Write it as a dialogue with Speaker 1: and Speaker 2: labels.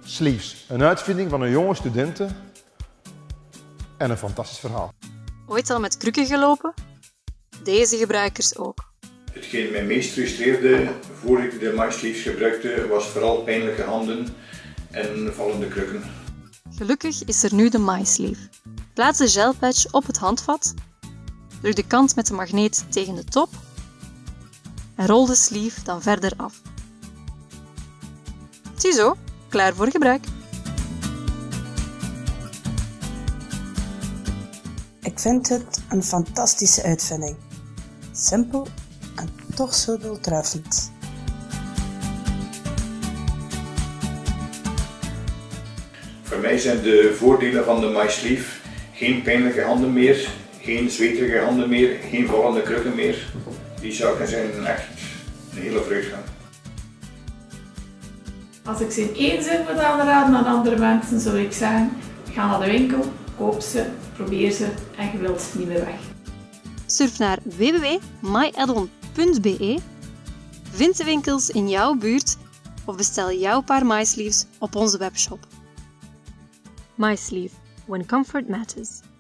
Speaker 1: Sleeves, een uitvinding van een jonge studenten en een fantastisch verhaal.
Speaker 2: Ooit al met krukken gelopen? Deze gebruikers ook.
Speaker 3: Hetgeen mij meest frustreerde voor ik de MySleeves gebruikte was vooral pijnlijke handen en vallende krukken.
Speaker 2: Gelukkig is er nu de MySleeve. Plaats de gelpatch op het handvat, druk de kant met de magneet tegen de top en rol de sleeve dan verder af. Ziezo, klaar voor gebruik.
Speaker 4: Ik vind het een fantastische uitvinding. Simpel en toch zo doeltreffend.
Speaker 3: Voor mij zijn de voordelen van de MySleeve geen pijnlijke handen meer, geen zweterige handen meer, geen vallende krukken meer. Die zaken zijn echt een hele vooruitgang.
Speaker 5: Als ik ze in één zin moet aanraden aan andere mensen, zou ik zeggen: ga naar de winkel, koop ze, probeer ze en je wilt ze niet meer weg.
Speaker 2: Surf naar www.myaddon.be, vind de winkels in jouw buurt of bestel jouw paar MySleeves op onze webshop. MySleeve, when comfort matters.